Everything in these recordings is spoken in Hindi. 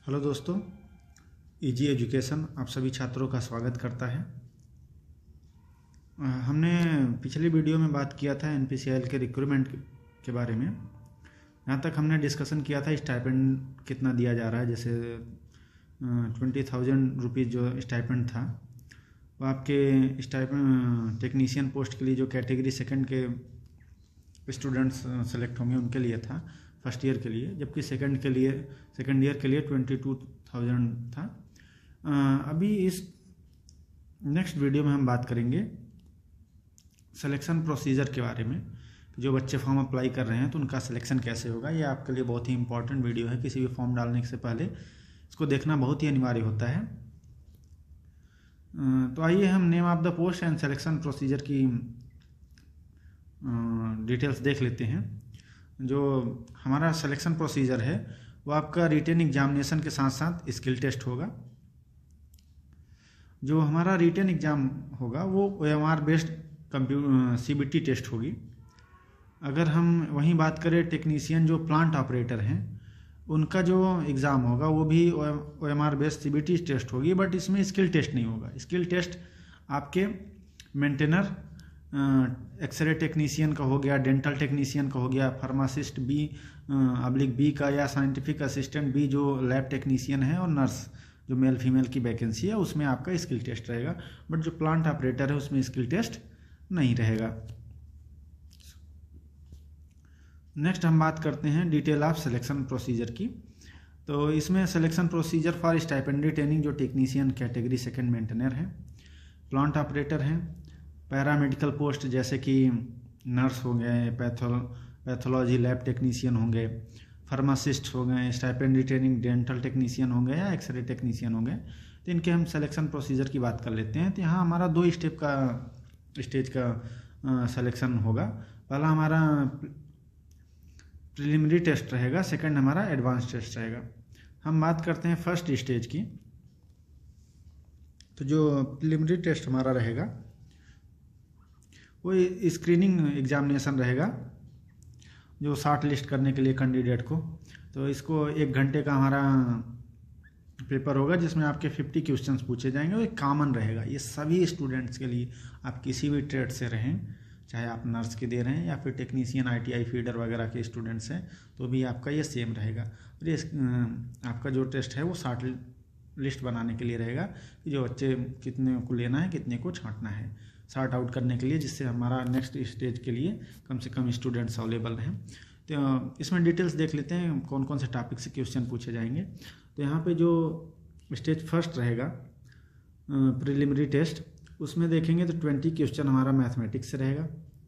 हेलो दोस्तों, इजी एजुकेशन आप सभी छात्रों का स्वागत करता है। हमने पिछली वीडियो में बात किया था एनपीसीआईएल के रिक्रूटमेंट के बारे में। यहाँ तक हमने डिस्कशन किया था स्टाइपेंड कितना दिया जा रहा है। जैसे 20,000 रुपीज़ जो स्टाइपेंड था वो आपके स्टाइपेंड टेक्नीशियन पोस्ट के लिए जो कैटेगरी सेकंड के स्टूडेंट्स सेलेक्ट होंगे उनके लिए था, फर्स्ट ईयर के लिए, जबकि सेकंड ईयर के लिए 22,000 था। अभी इस नेक्स्ट वीडियो में हम बात करेंगे सिलेक्शन प्रोसीजर के बारे में। जो बच्चे फॉर्म अप्लाई कर रहे हैं तो उनका सिलेक्शन कैसे होगा। ये आपके लिए बहुत ही इंपॉर्टेंट वीडियो है। किसी भी फॉर्म डालने से पहले इसको देखना बहुत ही अनिवार्य होता है। तो आइए हम name of the post and selection procedure की डिटेल्स देख लेते हैं। जो हमारा सिलेक्शन प्रोसीजर है वो आपका रिटेन एग्जामिनेशन के साथ साथ स्किल टेस्ट होगा। जो हमारा रिटेन एग्जाम होगा वो OMR बेस्ड CBT टेस्ट होगी। अगर हम वहीं बात करें टेक्नीशियन जो प्लांट ऑपरेटर हैं उनका जो एग्ज़ाम होगा वो भी OMR बेस्ड CBT टेस्ट होगी, बट इसमें स्किल टेस्ट नहीं होगा। स्किल टेस्ट आपके मेंटेनर, एक्सरे टेक्नीशियन का हो गया, डेंटल टेक्नीशियन का हो गया, फार्मासिस्ट B/B का, या साइंटिफिक असिस्टेंट B जो लैब टेक्नीशियन है, और नर्स जो मेल फीमेल की वैकेंसी है उसमें आपका स्किल टेस्ट रहेगा। बट जो प्लांट ऑपरेटर है उसमें स्किल टेस्ट नहीं रहेगा। नेक्स्ट हम बात करते हैं डिटेल ऑफ सिलेक्शन प्रोसीजर की। तो इसमें selection procedure for stipendiary training जो टेक्नीशियन कैटेगरी सेकंड मेंटेनर है, प्लांट ऑपरेटर हैं, पैरामेडिकल पोस्ट जैसे कि नर्स हो गए, पैथोलॉजी लैब टेक्नीशियन होंगे, फार्मासिस्ट हो गए, स्टाइपेंडरी ट्रेनिंग डेंटल टेक्नीशियन होंगे या एक्सरे टेक्नीशियन होंगे। तो इनके हम सिलेक्शन प्रोसीजर की बात कर लेते हैं। तो यहाँ हमारा 2 स्टेज का सिलेक्शन होगा। पहला हमारा प्रिलिमिनरी टेस्ट रहेगा, सेकंड हमारा एडवांस टेस्ट रहेगा। हम बात करते हैं फर्स्ट स्टेज की। तो जो प्रिलिमिनरी टेस्ट हमारा रहेगा वो स्क्रीनिंग एग्जामिनेशन रहेगा, जो शॉर्ट लिस्ट करने के लिए कैंडिडेट को। तो इसको 1 घंटे का हमारा पेपर होगा जिसमें आपके 50 क्वेश्चंस पूछे जाएंगे। वो कॉमन रहेगा ये सभी स्टूडेंट्स के लिए। आप किसी भी ट्रेड से रहें, चाहे आप नर्स के दे रहे हैं या फिर टेक्नीशियन ITI फीडर वगैरह के स्टूडेंट्स हैं, तो भी आपका ये सेम रहेगा। और ये आपका जो टेस्ट है वो शॉर्ट लिस्ट बनाने के लिए रहेगा कि जो बच्चे कितने को लेना है, कितने को छांटना है, सॉर्ट आउट करने के लिए, जिससे हमारा नेक्स्ट स्टेज के लिए कम से कम स्टूडेंट्स अवेलेबल रहें। तो इसमें डिटेल्स देख लेते हैं कौन कौन से टॉपिक से क्वेश्चन पूछे जाएंगे। तो यहाँ पे जो स्टेज फर्स्ट रहेगा प्रिलिमिनरी टेस्ट, उसमें देखेंगे तो 20 क्वेश्चन हमारा मैथमेटिक्स से रहेगा,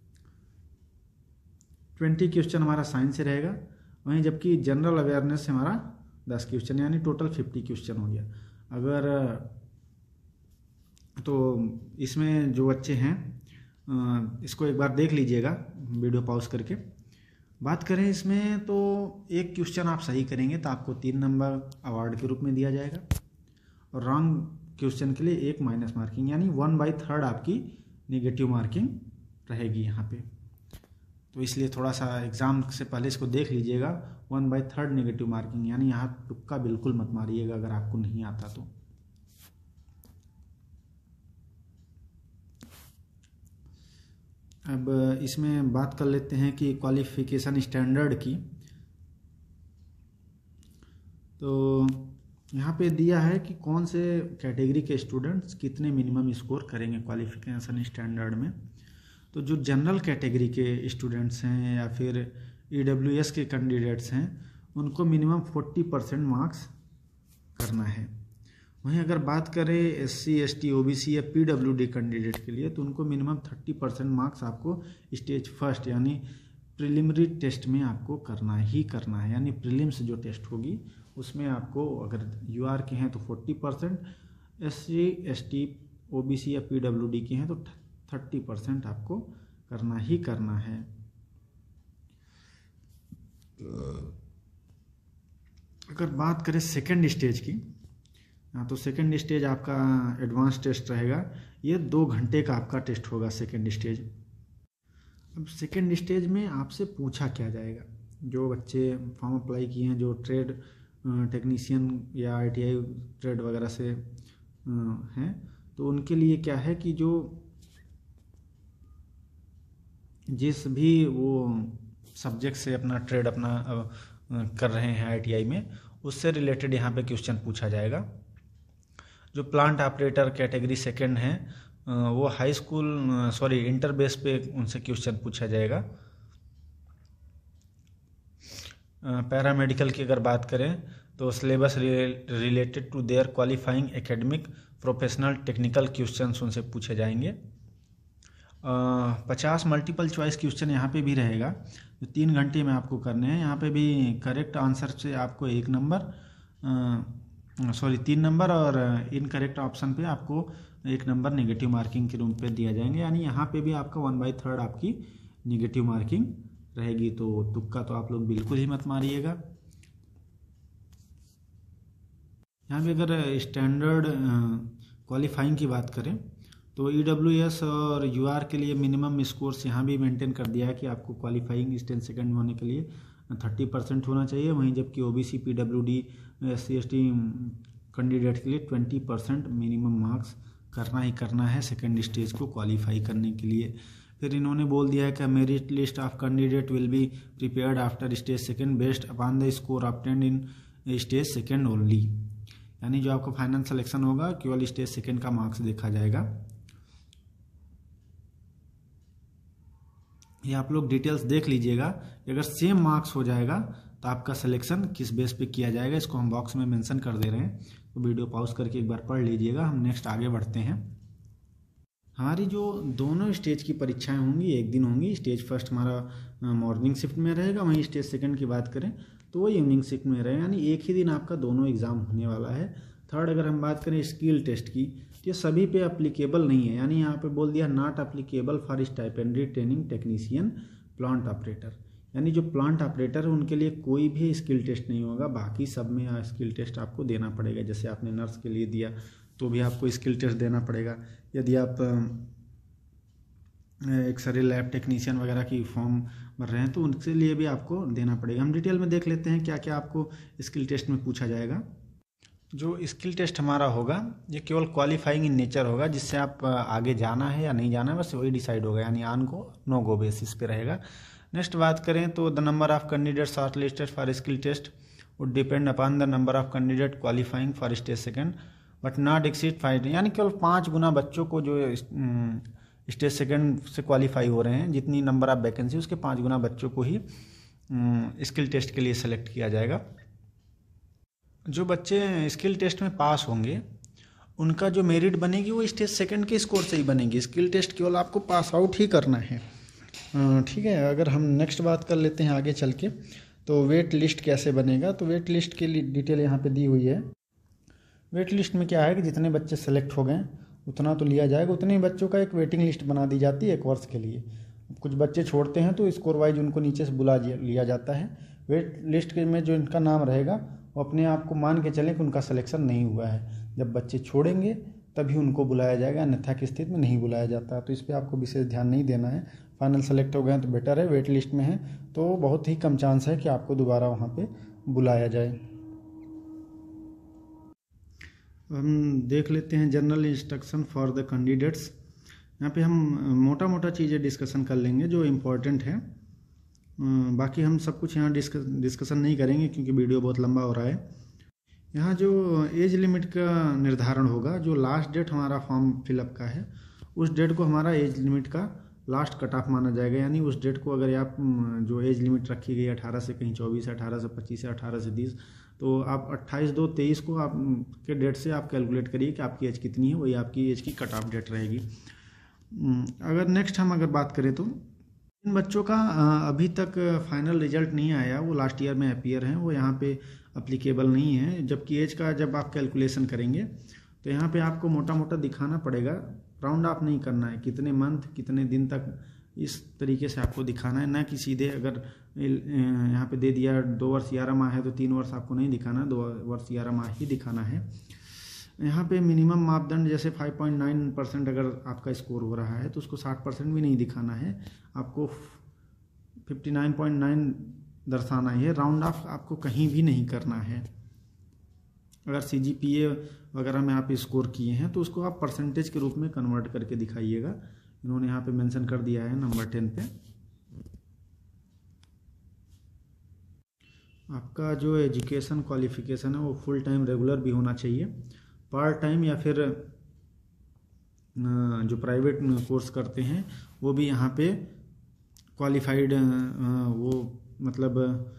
20 क्वेश्चन हमारा साइंस से रहेगा। वहीं जबकि जनरल अवेयरनेस से हमारा 10 क्वेश्चन, यानी टोटल 50 क्वेश्चन हो गया। अगर तो इसमें जो बच्चे हैं इसको एक बार देख लीजिएगा वीडियो पॉज करके। बात करें इसमें तो 1 क्वेश्चन आप सही करेंगे तो आपको 3 नंबर अवार्ड के रूप में दिया जाएगा, और रॉन्ग क्वेश्चन के लिए 1 माइनस मार्किंग, यानी 1/3 आपकी नेगेटिव मार्किंग रहेगी यहाँ पे। तो इसलिए थोड़ा सा एग्ज़ाम से पहले इसको देख लीजिएगा। 1/3 नेगेटिव मार्किंग, यानी यहाँ तुक्का बिल्कुल मत मारिएगा अगर आपको नहीं आता तो। अब इसमें बात कर लेते हैं कि क्वालिफिकेशन स्टैंडर्ड की। तो यहाँ पे दिया है कि कौन से कैटेगरी के स्टूडेंट्स कितने मिनिमम स्कोर करेंगे क्वालिफिकेशन स्टैंडर्ड में। तो जो जनरल कैटेगरी के स्टूडेंट्स हैं या फिर EWS के कैंडिडेट्स हैं उनको मिनिमम 40% मार्क्स करना है। वहीं अगर बात करें SC ST OBC या PWD कैंडिडेट के लिए तो उनको मिनिमम 30% मार्क्स आपको स्टेज फर्स्ट यानी प्रिलिमिनरी टेस्ट में आपको करना है। यानी प्रीलिम्स जो टेस्ट होगी उसमें आपको, अगर UR के हैं तो 40%, SC ST OBC या PWD के हैं तो 30% आपको करना है। अगर बात करें सेकेंड स्टेज की, तो सेकेंड स्टेज आपका एडवांस टेस्ट रहेगा। ये 2 घंटे का आपका टेस्ट होगा सेकेंड स्टेज। अब सेकेंड स्टेज में आपसे पूछा क्या जाएगा, जो बच्चे फॉर्म अप्लाई किए हैं, जो ट्रेड टेक्नीशियन या ITI ट्रेड वगैरह से हैं, तो उनके लिए क्या है कि जो जिस भी वो सब्जेक्ट से अपना ट्रेड अपना कर रहे हैं ITI में, उससे रिलेटेड यहाँ पे क्वेश्चन पूछा जाएगा। जो प्लांट ऑपरेटर कैटेगरी सेकंड है वो हाई स्कूल इंटर बेस पे उनसे क्वेश्चन पूछा जाएगा। पैरामेडिकल की अगर बात करें तो syllabus related to their qualifying academic professional technical questions उनसे पूछे जाएंगे। 50 मल्टीपल चॉइस क्वेश्चन यहाँ पे भी रहेगा, जो 3 घंटे में आपको करने हैं। यहाँ पे भी करेक्ट आंसर से आपको 3 नंबर और इनकरेक्ट ऑप्शन पे आपको 1 नंबर नेगेटिव मार्किंग के रूप पे दिया जाएंगे। यानी यहाँ पे भी आपका 1/3 आपकी नेगेटिव मार्किंग रहेगी। तो तुक्का तो आप लोग बिल्कुल ही मत मारिएगा। यहाँ पे अगर स्टैंडर्ड क्वालिफाइंग की बात करें तो EWS और UR के लिए मिनिमम स्कोर्स यहाँ भी मेंटेन कर दिया है कि आपको क्वालिफाइंग स्टेज सेकंड होने के लिए 30% होना चाहिए। वहीं जबकि OBC PWD SC ST candidate के लिए 20% मिनिमम मार्क्स करना ही करना है सेकंड स्टेज को क्वालिफाई करने के लिए। फिर इन्होंने बोल दिया है कि merit list of candidate will be prepared after stage second based upon the score obtained in stage second only. यानी जो आपका फाइनल सिलेक्शन होगा केवल स्टेज सेकंड का मार्क्स देखा जाएगा। ये आप लोग डिटेल्स देख लीजिएगा। अगर सेम मार्क्स हो जाएगा तो आपका सिलेक्शन किस बेस पे किया जाएगा, इसको हम बॉक्स में मेंशन कर दे रहे हैं, तो वीडियो पॉज करके एक बार पढ़ लीजिएगा। हम नेक्स्ट आगे बढ़ते हैं। हमारी जो दोनों स्टेज की परीक्षाएं होंगी एक दिन होंगी। स्टेज फर्स्ट हमारा मॉर्निंग शिफ्ट में रहेगा, वहीं स्टेज सेकंड की बात करें तो वो इवनिंग शिफ्ट में रहेगा। यानी एक ही दिन आपका दोनों एग्जाम होने वाला है। थर्ड अगर हम बात करें स्किल टेस्ट की तो ये सभी पे अप्लीकेबल नहीं है। यानी यहाँ पे बोल दिया not applicable for stipendiary training technician plant operator. यानी जो प्लांट ऑपरेटर है उनके लिए कोई भी स्किल टेस्ट नहीं होगा, बाकी सब में स्किल टेस्ट आपको देना पड़ेगा। जैसे आपने नर्स के लिए दिया तो भी आपको स्किल टेस्ट देना पड़ेगा। यदि आप एक्सरे लैब टेक्नीशियन वगैरह की फॉर्म भर रहे हैं तो उनके लिए भी आपको देना पड़ेगा। हम डिटेल में देख लेते हैं क्या क्या आपको स्किल टेस्ट में पूछा जाएगा। जो स्किल टेस्ट हमारा होगा ये केवल क्वालिफाइंग इन नेचर होगा, जिससे आप आगे जाना है या नहीं जाना है बस वही डिसाइड होगा। यानी on go no go basis पे रहेगा। नेक्स्ट बात करें तो the number of candidate shortlisted for skill test would depend upon the number of candidate qualifying for stage second but not exceed 5। यानी केवल 5 गुना बच्चों को जो स्टेज सेकंड से क्वालिफाई हो रहे हैं, जितनी नंबर ऑफ वैकेंसी उसके 5 गुना बच्चों को ही स्किल टेस्ट के लिए सेलेक्ट किया जाएगा। जो बच्चे स्किल टेस्ट में पास होंगे उनका जो मेरिट बनेगी वो स्टेज सेकंड के स्कोर से ही बनेगी। स्किल टेस्ट केवल आपको पास आउट ही करना है। ठीक है। अगर हम नेक्स्ट बात कर लेते हैं आगे चल के तो वेट लिस्ट कैसे बनेगा, तो वेट लिस्ट की डिटेल यहाँ पे दी हुई है। वेट लिस्ट में क्या है कि जितने बच्चे सेलेक्ट हो गए उतना तो लिया जाएगा, उतने ही बच्चों का एक वेटिंग लिस्ट बना दी जाती है 1 वर्ष के लिए। कुछ बच्चे छोड़ते हैं तो स्कोर वाइज उनको नीचे से बुला लिया जाता है। वेट लिस्ट के में जो इनका नाम रहेगा वो अपने आप को मान के चलें कि उनका सिलेक्शन नहीं हुआ है। जब बच्चे छोड़ेंगे तभी उनको बुलाया जाएगा, अन्यथा की स्थिति में नहीं बुलाया जाता। तो इस पर आपको विशेष ध्यान नहीं देना है। फाइनल सेलेक्ट हो गए तो बेटर है, वेट लिस्ट में है तो बहुत ही कम चांस है कि आपको दोबारा वहाँ पे बुलाया जाए। हम देख लेते हैं general instruction for the candidates. यहाँ पे हम मोटा मोटा चीज़ें डिस्कशन कर लेंगे जो इम्पोर्टेंट है। बाकी हम सब कुछ यहाँ डिस्कशन नहीं करेंगे क्योंकि वीडियो बहुत लंबा हो रहा है। यहाँ जो एज लिमिट का निर्धारण होगा, जो लास्ट डेट हमारा फॉर्म फिलअप का है उस डेट को हमारा एज लिमिट का लास्ट कट ऑफ माना जाएगा। यानी उस डेट को अगर आप जो एज लिमिट रखी गई 18 से कहीं 24 है, 18 से 25 है, 18 से 30, तो आप 28/2/23 को आप के डेट से आप कैलकुलेट करिए कि आपकी एज कितनी है, वही आपकी एज की कट ऑफ डेट रहेगी। अगर नेक्स्ट हम अगर बात करें तो इन बच्चों का अभी तक फाइनल रिजल्ट नहीं आया, वो लास्ट ईयर में अपीयर हैं, वो यहाँ पे अप्लीकेबल नहीं है। जबकि एज का जब आप कैलकुलेशन करेंगे तो यहाँ पे आपको मोटा मोटा दिखाना पड़ेगा, राउंड ऑफ नहीं करना है, कितने मंथ कितने दिन तक इस तरीके से आपको दिखाना है। ना कि सीधे अगर यहाँ पे दे दिया 2 वर्ष 11 माह है तो 3 वर्ष आपको नहीं दिखाना, 2 वर्ष 11 माह ही दिखाना है। यहाँ पे मिनिमम मापदंड जैसे 5.9% अगर आपका स्कोर हो रहा है तो उसको 60% भी नहीं दिखाना है, आपको 59.9 दर्शाना है। राउंड ऑफ आपको कहीं भी नहीं करना है। अगर CGPA वगैरह में आप स्कोर किए हैं तो उसको आप परसेंटेज के रूप में कन्वर्ट करके दिखाइएगा। इन्होंने यहाँ पे मेंशन कर दिया है नंबर 10 पे। आपका जो एजुकेशन क्वालिफिकेशन है वो फुल टाइम रेगुलर भी होना चाहिए, पार्ट टाइम या फिर जो प्राइवेट कोर्स करते हैं वो भी यहाँ पे क्वालिफाइड, वो मतलब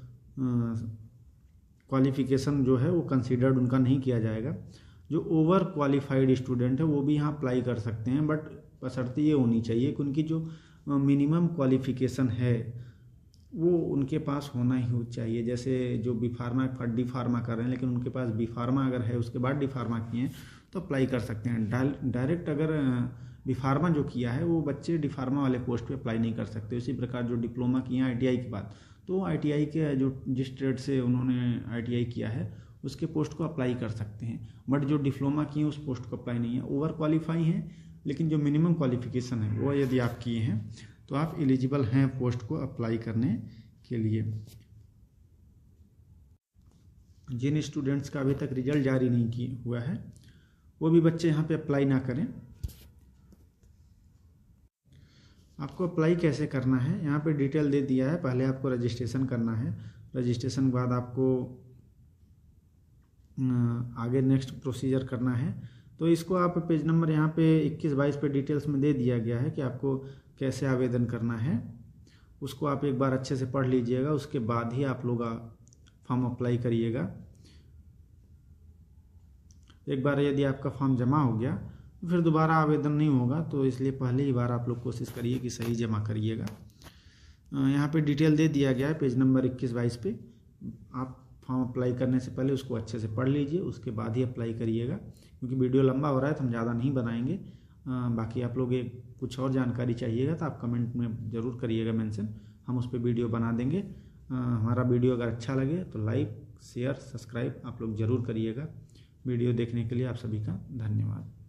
क्वालिफिकेशन जो है वो कंसीडर्ड उनका नहीं किया जाएगा। जो ओवर क्वालिफाइड स्टूडेंट है वो भी यहाँ अप्लाई कर सकते हैं, बट बशर्ते ये होनी चाहिए कि उनकी जो मिनिमम क्वालिफिकेशन है वो उनके पास होना ही चाहिए। जैसे जो बी फार्मा डी फार्मा कर रहे हैं लेकिन उनके पास बी फार्मा अगर है उसके बाद डी फार्मा किए हैं तो अप्लाई कर सकते हैं। डायरेक्ट अगर बी फार्मा जो किया है वो बच्चे डी फार्मा वाले पोस्ट पे अप्लाई नहीं कर सकते। इसी प्रकार जो डिप्लोमा किए हैं ITI के बाद, तो ITI के जो जिस ट्रेड से उन्होंने ITI किया है उसके पोस्ट को अप्लाई कर सकते हैं, बट जो डिप्लोमा किए हैं उस पोस्ट को अप्लाई नहीं है। ओवर क्वालिफाई हैं लेकिन जो मिनिमम क्वालिफिकेशन है वो यदि आप किए हैं तो आप एलिजिबल हैं पोस्ट को अप्लाई करने के लिए। जिन स्टूडेंट्स का अभी तक रिजल्ट जारी नहीं हुआ है वो भी बच्चे यहाँ पे अप्लाई ना करें। आपको अप्लाई कैसे करना है यहाँ पे डिटेल दे दिया है। पहले आपको रजिस्ट्रेशन करना है, रजिस्ट्रेशन के बाद आपको आगे नेक्स्ट प्रोसीजर करना है। तो इसको आप पेज नंबर यहाँ पे 21-22 पे डिटेल्स में दे दिया गया है कि आपको कैसे आवेदन करना है। उसको आप एक बार अच्छे से पढ़ लीजिएगा, उसके बाद ही आप लोग फॉर्म अप्लाई करिएगा। एक बार यदि आपका फॉर्म जमा हो गया तो फिर दोबारा आवेदन नहीं होगा, तो इसलिए पहले ही बार आप लोग कोशिश करिए कि सही जमा करिएगा। यहाँ पे डिटेल दे दिया गया है पेज नंबर 21-22 पे। आप फॉर्म अप्लाई करने से पहले उसको अच्छे से पढ़ लीजिए, उसके बाद ही अप्लाई करिएगा। क्योंकि वीडियो लंबा हो रहा है तो हम ज़्यादा नहीं बनाएंगे। बाकी आप लोग कुछ और जानकारी चाहिएगा तो आप कमेंट में ज़रूर करिएगा मेंशन, हम उस पर वीडियो बना देंगे। हमारा वीडियो अगर अच्छा लगे तो लाइक शेयर सब्सक्राइब आप लोग ज़रूर करिएगा। वीडियो देखने के लिए आप सभी का धन्यवाद।